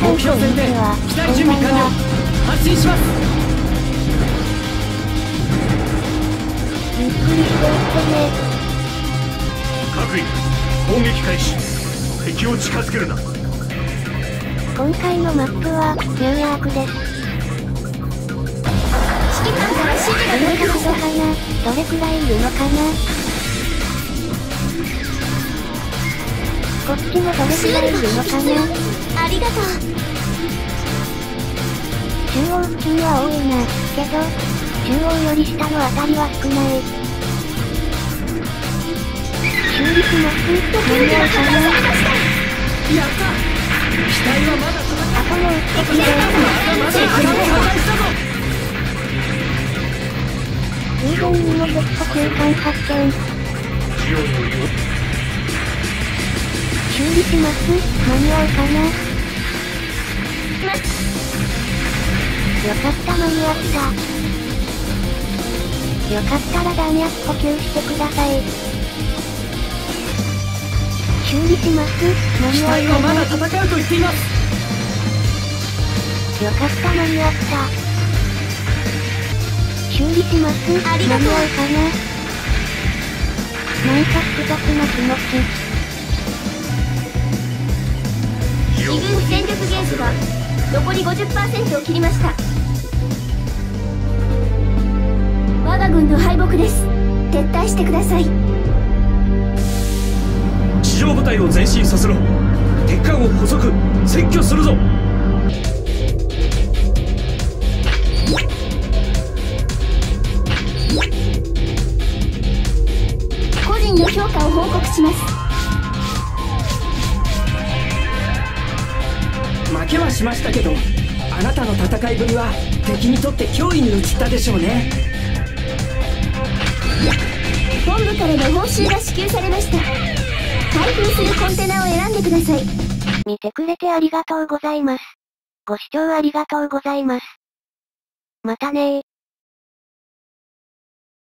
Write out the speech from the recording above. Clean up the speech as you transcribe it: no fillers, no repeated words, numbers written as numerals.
目標設定、機体準備完了。発進します。 ゆっくりしていってね。 各位、攻撃開始。敵を近づけるな。 今回のマップはニューヨークです。 指揮官から指示がどの届きました。 角度かな、どれくらいいるのかな。こっちもどれくらいいるのかな。 ありがとう。 中央付近は多いな、けど、中央より下のあたりは少ない。修理します。間に合うかな。 やった。機体はまだあともう撃ってくれ。 まだ破壊したぞ。 偶然にもヘッド空間発見。 ジオンのよ。 修理します。間に合うかな。よかった間に合った。よかったら弾薬補給してください。修理します。間機に合うかな。 体はまだ戦うと言っています。 よかった間に合った。修理します。間に合うかな。なんか複雑な気持ち。 自軍戦力ゲージが残り 50% を切りました。我が軍の敗北です。撤退してください。 地上部隊を前進させろ。敵艦を捕捉、占拠するぞ。 個人の評価を報告します。 負けはしましたけど、あなたの戦いぶりは敵にとって脅威に移ったでしょうね。 本部からの報酬が支給されました。開封するコンテナを選んでください。 見てくれてありがとうございます。ご視聴ありがとうございます。またねー。